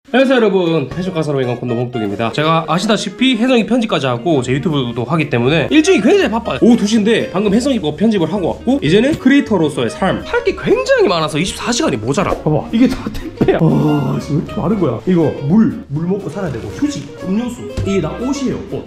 안녕하세요 여러분, 패션가사로 인간 콘도몽뚱입니다. 제가 아시다시피 혜성이 편집까지 하고 제 유튜브도 하기 때문에 일정이 굉장히 바빠요. 오후 2시인데 방금 혜성이 편집을 하고 왔고 이제는 크리에이터로서의 삶 할 게 굉장히 많아서 24시간이 모자라. 봐봐, 이게 다 택배야. 와, 왜 이렇게 많은 거야. 이거 물 먹고 살아야 되고, 휴지, 음료수, 이게 다 옷이에요, 옷.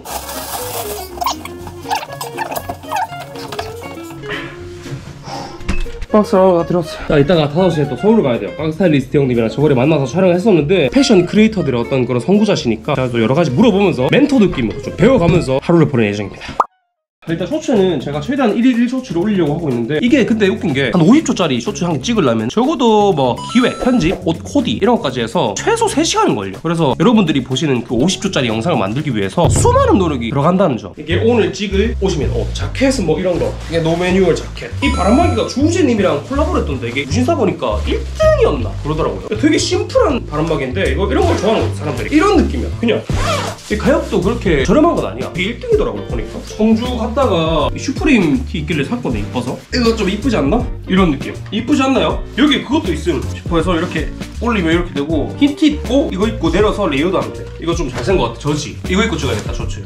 박스 하나 다 들었어요. 자, 이따가 5시에 또 서울 가야 돼요. 깡 스타일리스트 형님이랑 저번에 만나서 촬영을 했었는데 패션 크리에이터들의 어떤 그런 선구자시니까 제가 또 여러 가지 물어보면서 멘토 느낌으로 좀 배워가면서 하루를 보낼 예정입니다. 일단 쇼츠는 제가 최대한 1일 1쇼츠를 올리려고 하고 있는데 이게 근데 웃긴 게 한 50초짜리 쇼츠 한 개 찍으려면 적어도 뭐 기획, 편집, 옷 코디 이런 것까지 해서 최소 3시간은 걸려. 그래서 여러분들이 보시는 그 50초짜리 영상을 만들기 위해서 수많은 노력이 들어간다는 점. 이게 오늘 찍을 옷이면 옷, 자켓은 뭐 이런 거, 이게 노매뉴얼 자켓. 이 바람막이가 주우재님이랑 콜라보를 했던데 이게 무신사 보니까 1등이었나 그러더라고요. 되게 심플한 바람막인데 이런 걸 좋아하는 거죠, 사람들이. 이런 느낌이야. 그냥 이 가격도 그렇게 저렴한 건 아니야. 이게 1등이더라고요 보니까. 청주 갔다가 슈프림 티 있길래 샀거든. 이뻐서. 이거 좀 이쁘지 않나? 이런 느낌. 이쁘지 않나요? 여기 그것도 있음 싶어서 이렇게 올리면 이렇게 되고, 흰 티 입고 이거 입고 내려서 레이어드 하면 돼. 이거 좀 잘 센 것 같아. 저지. 이거 입고 찍어야겠다. 쇼츠.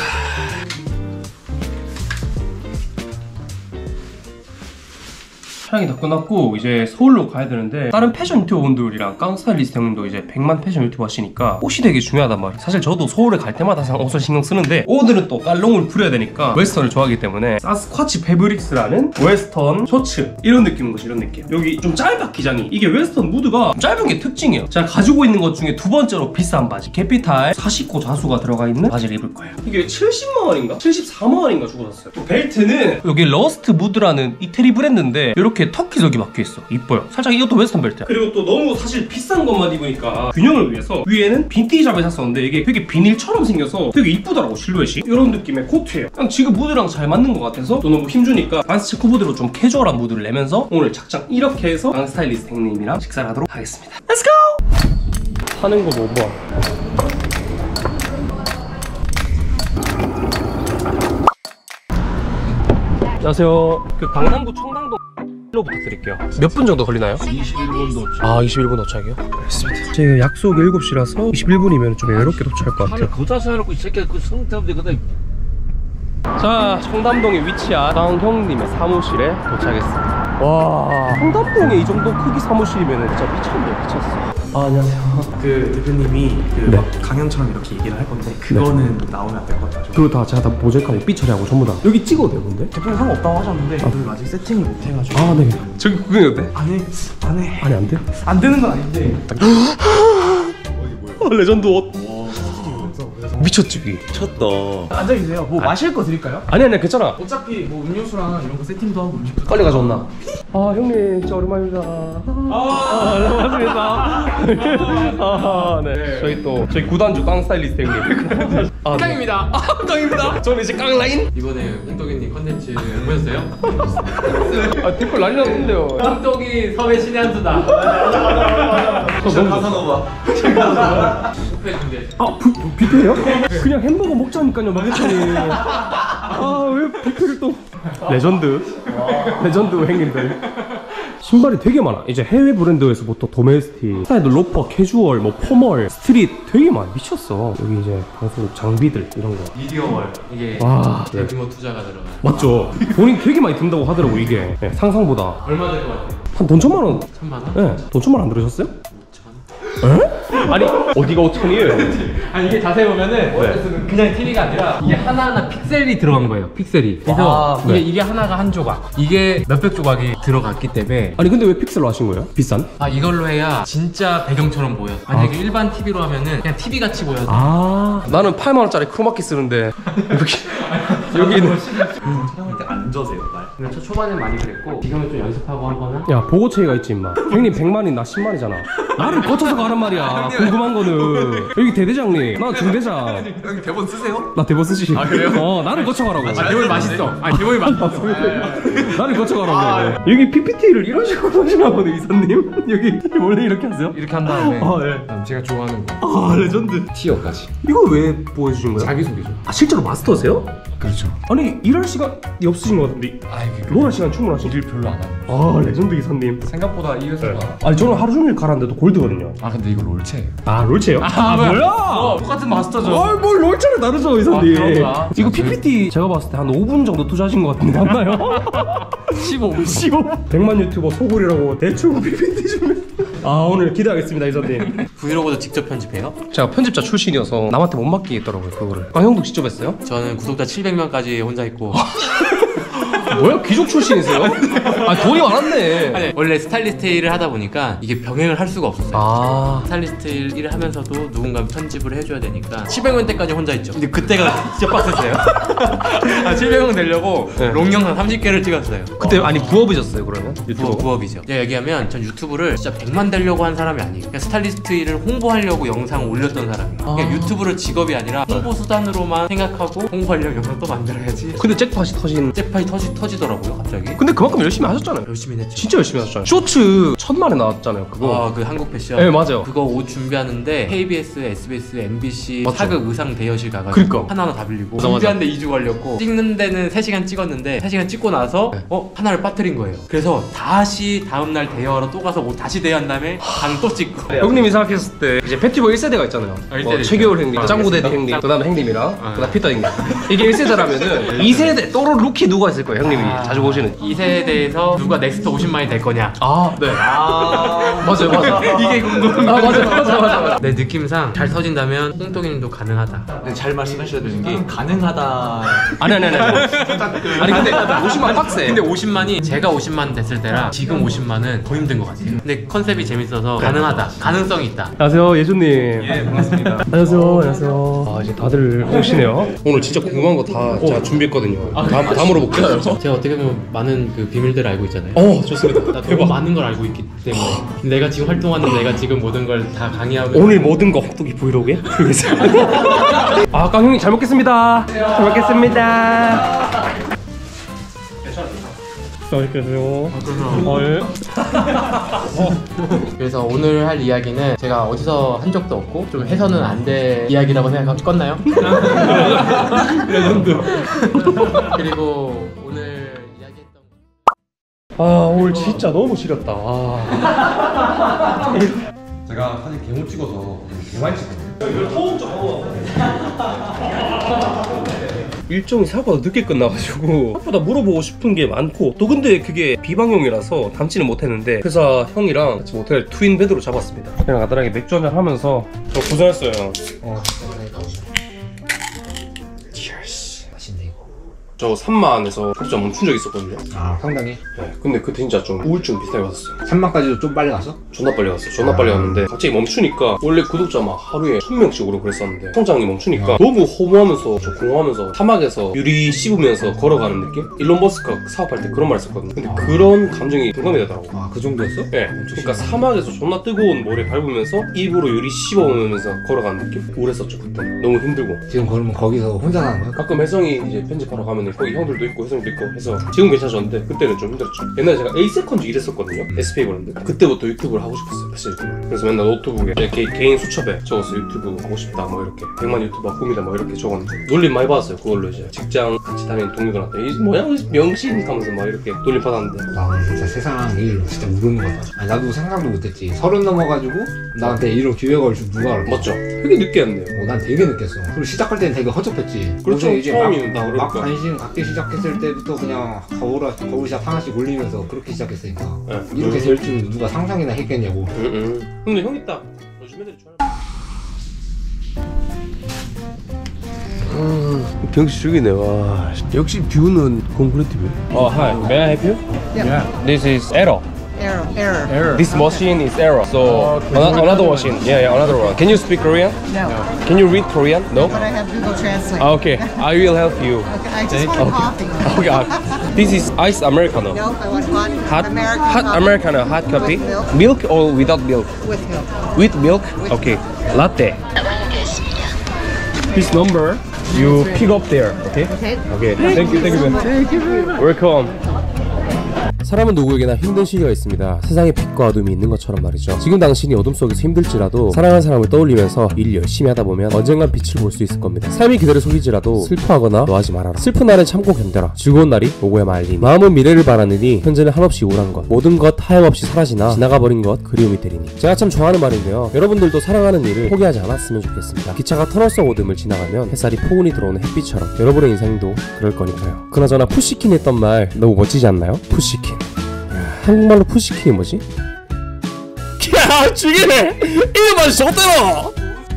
촬영이 다 끝났고 이제 서울로 가야 되는데, 다른 패션 유튜버 분들이랑 깡 스타일리스트 형님도 이제 100만 패션 유튜버 하시니까 옷이 되게 중요하단 말이에요. 사실 저도 서울에 갈 때마다 항상 옷을 신경 쓰는데 오늘은 또 깔롱을 부려야 되니까 웨스턴을 좋아하기 때문에 사스쿼치 패브릭스라는 웨스턴 셔츠, 이런 느낌인 거지. 이런 느낌. 여기 좀 짧아, 기장이. 이게 웨스턴 무드가 짧은 게 특징이에요. 제가 가지고 있는 것 중에 두 번째로 비싼 바지, 캐피탈 49 자수가 들어가 있는 바지를 입을 거예요. 이게 70만 원인가? 74만 원인가 주고 샀어요. 또 벨트는 여기 러스트 무드라는 이태리 브랜드인데 이렇게 터키석이 박혀있어. 이뻐요. 살짝 이것도 웨스턴 벨트야. 그리고 또 너무 사실 비싼 것만 입으니까 균형을 위해서 위에는 빈티지 잡에 샀었는데 이게 되게 비닐처럼 생겨서 되게 이쁘더라고, 실루엣이. 이런 느낌의 코트예요. 그냥 지금 무드랑 잘 맞는 것 같아서 또 너무 힘주니까 반스 체크보드로 좀 캐주얼한 무드를 내면서 오늘 착장 이렇게 해서 깡 스타일리스트 형님이랑 식사를 하도록 하겠습니다. Let's go! 사는 거 뭐 봐. 안녕하세요. 그 강남구 청담동 로 부탁드릴게요. 몇 분 정도 걸리나요? 21분 도착. 아, 21분 도착이요? 알겠습니다. 제가 약속 7시라서 21분이면 좀 여유롭게 도착할 것 같아요. 그거 사놓고 이 새끼가 그 성태업들 그다. 자, 청담동에 위치한 깡 형님의 사무실에 도착했습니다. 와, 청담동에 이 정도 크기 사무실이면 진짜 미쳤네, 미쳤어. 아, 안녕하세요. 그 대표님이 그 막 강연처럼 이렇게 얘기를 할 건데 그거는 나오면 안 될 것 같아요. 그거 다 제가 다 모자이크하고 삐 처리하고 전부 다 여기 찍어도 돼요, 근데? 대표님 상관없다고 하셨는데 저희가 아직 세팅을 못 해가지고. 아, 네. 저기 그게 어때? 안해. 아니, 안 돼? 안 되는 건 아닌데. 레전드 옷. 미쳤지, 이. 미쳤다. 앉아계세요. 뭐 마실 거 드릴까요? 아니, 괜찮아. 어차피 뭐 음료수랑 이런 거 세팅도 하고 음식도. 빨리 가져왔나? 아, 형님 진짜 오랜만입니다. 반갑습니다. 아, 네. 저희 구단주 깡 스타일리스트 형님. 아, 깡입니다. 아, 깡입니다. 저는 이제 깡 라인. 이번에 홍떡이님 컨텐츠 보셨어요? 아, 뒷골 난리 났는데요. 홍떡이 섭외 신의 한 수다. 가사노바. 뷔페 준비해. 아, 뷔페예요? 그냥 햄버거 먹자니까요, 막 했더니. 아, 왜 뷔페를 또. 레전드 형님들. 신발이 되게 많아. 이제 해외 브랜드에서부터 도메스틱, 스타일도 로퍼, 캐주얼, 뭐 포멀, 스트릿 되게 많아. 미쳤어. 여기 이제 방송 장비들 이런 거. 미디어월 이게 와, 네. 대규모 투자가 들어가. 맞죠? 돈이 되게 많이 든다고 하더라고 이게. 네, 상상보다. 얼마 될 것 같아요? 한 돈 1,000만 원. 1,000만 원? 네, 돈 1,000만 원 안 들으셨어요? 5천. 에? 아니 어디가 5천이에요? 아니 이게 자세히 보면은 그냥 TV가 아니라 이게 하나하나 픽셀이 들어간 거예요. 픽셀이. 그래서 네. 이게 하나가 한 조각. 이게 몇백 조각이 들어갔기 때문에. 아니 근데 왜 픽셀로 하신 거예요? 비싼? 아, 이걸로 해야 진짜 배경처럼 보여. 만약에 일반 TV로 하면은 그냥 TV 같이 보여. 아, 나는 8만 원짜리 크로마키 쓰는데 여기는 촬영할 때 안 져세요 말. 근데 첫 초반엔 많이 그랬고 지금은 좀 연습하고 하거나. 야, 보고체가 있지 임마. 형님 100만이 나 10만이잖아. 나를 거쳐서 가란 말이야. 궁금한 거는 여기 대대장님, 나 중대장. 형님 대본 쓰세요? 나 대본 쓰시. 아, 그래요? 나를 거쳐가라고. 아, 대본이 맛있어. 아, 대본이 맛있어. 나를 거쳐가라고. 여기 PPT를 이런 식으로 하시나 보네, 이사님. 여기 원래 이렇게 하세요? 이렇게 한 다음에 네. 그다음 제가 좋아하는 거 아, 레전드. 티어까지 이거 왜 보여주신 거예요? 자기소개죠. 아, 실제로 마스터세요? 그렇죠. 아니 일할 시간이 없으신 것 같은데 놀할 시간 충분하신? 일 별로 안 하는. 아 레전드 기사님. 생각보다 이 회사가. 아니 저는 하루 종일 가라는데도 골드거든요. 아 근데 이거 롤체예요. 아 롤체요? 아 뭐야? 똑같은 마스터죠. 아뭘 롤체를 다르죠 이사님. 그런가? 이거 PPT 제가 봤을 때 한 5분 정도 투자하신 것 같은데 맞나요? 15분. 100만 유튜버 소굴이라고 대충 PPT 주면. 아 오늘 기대하겠습니다 이사님. 브이로그도 직접 편집해요? 제가 편집자 출신이어서 남한테 못 맡기겠더라고요 그거를. 아 형도 직접 했어요? 저는 구독자 700명까지 혼자 있고 뭐야 귀족 출신이세요? 아 돈이 많았네. 아니, 원래 스타일리스트 일을 하다 보니까 이게 병행을 할 수가 없었어요. 아 스타일리스트 일을 하면서도 누군가 편집을 해줘야 되니까 700명 때까지 혼자 있죠. 근데 그때가 진짜 빡셌어요. 아, 700명 되려고 네. 롱 영상 30개를 찍었어요. 그때 아니 부업이셨어요 그러면? 유튜버? 부업이죠. 제가 얘기하면 전 유튜브를 진짜 100만 되려고 한 사람이 아니에요. 그냥 스타일리스트 일을 홍보하려고 영상 올렸던 사람이에요. 그냥 유튜브를 직업이 아니라 홍보 수단으로만 생각하고 홍보하려고 영상 또 만들어야지. 근데 잭팟이 터진. 잭파이 터지더라고요 갑자기. 근데 그만큼 열심히 하셨잖아요. 열심히 했죠. 진짜 열심히 하셨잖아요. 쇼츠 1000만에 나왔잖아요 그거. 아, 그 한국 패션. 네 맞아요. 그거 옷 준비하는데 KBS, SBS, MBC 맞죠. 사극 의상 대여실 가가지고 그러니까. 하나하나 다 빌리고 맞아, 준비하는데 2주 걸렸고 찍는 데는 3시간 찍었는데 3시간 찍고 나서 네. 하나를 빠뜨린 거예요. 그래서 다시 다음날 대여하러 또 가서 옷 다시 대여한 다음에 강 또 찍고. 형님이 생각했을 때 이제 패티버 1세대가 있잖아요. 1세대 최겨울 형님, 짱구대디 짱- 형님, 그다음에 형님이랑 그다음 피터 형님. 이게 1세대라면은 2세대 또로 루키 누가 있을 거예요 형님이 자주 보시는. 2세대에서 누가 넥스트 50만이 될 거냐. 아 네. 맞아요 맞아요. 이게 궁금한 아 맞아요. 내 느낌상 잘 터진다면 홍동이님도 가능하다. 잘 말씀하셔야 되는 게 가능하다. 아니. 아니 근데 50만 빡세. 근데 50만이 제가 50만 됐을 때랑 지금 50만은 더 힘든 것 같아요. 근데 컨셉이 재밌어서 가능하다. 가능성이 있다. 안녕하세요 예준님. 예, 반갑습니다. 안녕하세요. 아 이제 다들 오시네요. 오늘 진짜 궁금한 거 다 제가 준비했거든요. 다 물어볼게요. 제가 어떻게 보면 많은 그 비밀들을 알고 있잖아요. 좋습니다. 나 너무 많은 걸 알고 있기 때문에 내가 지금 활동하는 내가 지금 모든 걸 다 강의하고 오늘 모든 거 헛똑이 브이로그에 보겠습니다. 아, 깡 형님 잘 먹겠습니다. 잘 먹겠습니다. 맛있겠어요. 예. 그래서 오늘 할 이야기는 제가 어디서 한 적도 없고 좀 해서는 안 될 이야기라고 생각하고 껐나요? 그리고 오늘 이야기했던 아 오늘 진짜 너무 지렸다. 아. 제가 사실 개못 찍어서 개 많이 찍거든요. 일정이 생각보다 늦게 끝나가지고 생각보다 물어보고 싶은 게 많고 또 근데 그게 비방용이라서 담지는 못했는데 회사 형이랑 같이 모텔 트윈 베드로 잡았습니다. 그냥 간단하게 맥주 한잔 하면서 저 고생했어요. 맛있네 이거. 저 산만에서 구독자 멈춘 적 있었거든요. 아, 상당히. 네, 근데 그때 진짜 좀 우울증 비슷하게 왔었어요. 3만까지도 좀 빨리 갔어? 존나 빨리 갔어요. 존나 빨리 갔는데 갑자기 멈추니까 원래 구독자 막 하루에 1000명씩 오르고 그랬었는데 통장이 멈추니까 너무 허무하면서 저 공허하면서 사막에서 유리 씹으면서 걸어가는 느낌? 일론 머스크가 사업할 때 그런 말 했었거든요. 근데 그런 감정이 공감이 되더라고요. 아, 그 정도였어? 네, 그러니까 사막에서 존나 뜨거운 모래 밟으면서 입으로 유리 씹어오면서 걸어가는 느낌? 우울했었죠 그때. 너무 힘들고. 지금 그러면 거기서 혼자 사는 거야? 가끔 혜성이 이제 편집하러 가면 거기 형들도 있고 혜성이도 있고 해서 지금 괜찮아졌는데 그때는 좀 힘들었죠. 옛날에 제가 A-세컨즈 일했었거든요. SPA 보는데 그때부터 유튜브를 하고 싶었어요. 사실 유튜브를. 그래서 맨날 노트북에 개인 수첩에 적었어. 유튜브 하고 싶다 뭐 이렇게 100만 유튜버 꿈이다 뭐 이렇게 적었는데 놀림 많이 받았어요. 그걸로 이제 직장 같이 다니는 동료들한테 이 뭐야 명신 하면서 막 이렇게 놀림 받았는데 나 진짜 세상 일 진짜 모르는 거다. 아니, 나도 생각도 못했지. 30 넘어가지고 나한테 이런 기회가 올 줄 누가 알았어? 맞죠? 되게 늦게 했네요. 난 되게 느꼈어. 그리고 시작할 때는 되게 허접했지. 그렇죠. 근데 이제 처음이니까 막 그러니까. 관심 갖기 시작했을 때부터 그냥 거울샷 하나씩 올리면서 그렇게 시작했으니까 네. 이렇게 될 줄 누가 상상이나 했겠냐고. 근데 형이 딱 요즘 애들이 좋아해. 경치 죽이네. 와 역시 뷰는 콘크리트 뷰. Hi, may I help you? Yeah. This is error. Error. This machine is error. So another machine. Yeah, another one. Can you speak Korean? No, Can you read Korean? No. but I have Google Translate. Okay, I will help you. Okay, I just want coffee. Okay. This is ice americano. Nope, I want hot, Hot, American hot coffee americano, hot coffee. With Milk or without milk? with milk. With milk? Okay. Latte. This number you pick up there. Okay. Okay. Okay. Thank you. Thank you. Welcome. 사람은 누구에게나 힘든 시기가 있습니다. 세상에 빛과 어둠이 있는 것처럼 말이죠. 지금 당신이 어둠 속에서 힘들지라도 사랑하는 사람을 떠올리면서 일 열심히 하다 보면 언젠간 빛을 볼 수 있을 겁니다. 삶이 그대를 속이지라도 슬퍼하거나 노하지 말아라. 슬픈 날은 참고 견뎌라. 즐거운 날이 오고야 말리니. 마음은 미래를 바라느니 현재는 한없이 우울한 것. 모든 것 하염없이 사라지나 지나가버린 것 그리움이 되리니. 제가 참 좋아하는 말인데요. 여러분들도 사랑하는 일을 포기하지 않았으면 좋겠습니다. 기차가 터널 속 어둠을 지나가면 햇살이 포근히 들어오는 햇빛처럼 여러분의 인생도 그럴 거니까요. 그나저나 푸시킨 했던 말 너무 멋지지 않나요? 푸시킨. 한국말로 푸시킨이 뭐지? 야 죽이네. 이름만 적더러.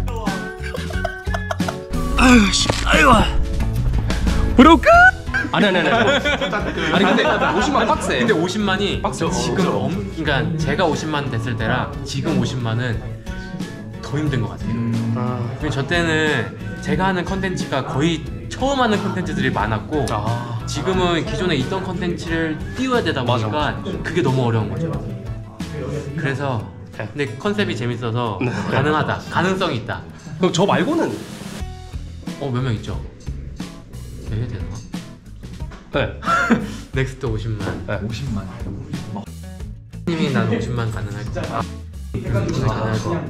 아유 씨 아이고 브로크. 아니 근데 50만 빡세. 근데 50만이 지금 그러니까 제가 50만 됐을 때랑 지금 50만은 더 힘든 것 같아요. 왜냐면 저 때는 제가 하는 컨텐츠가 거의 처음 하는 컨텐츠들이 많았고 지금은 기존에 있던 컨텐츠를 띄워야 되다 보니까 그게 너무 어려운 거죠. 그래서 근데 컨셉이 재밌어서 가능하다. 가능성이 있다. 그럼 저 말고는 몇 명 있죠? 해야 되나? 네. 넥스트 50만. 네. 50만. 님이 난 50만 가능할 거야. 가능할 거야.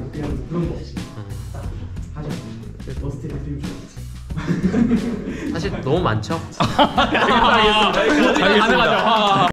사실 너무 많죠? 가능하죠.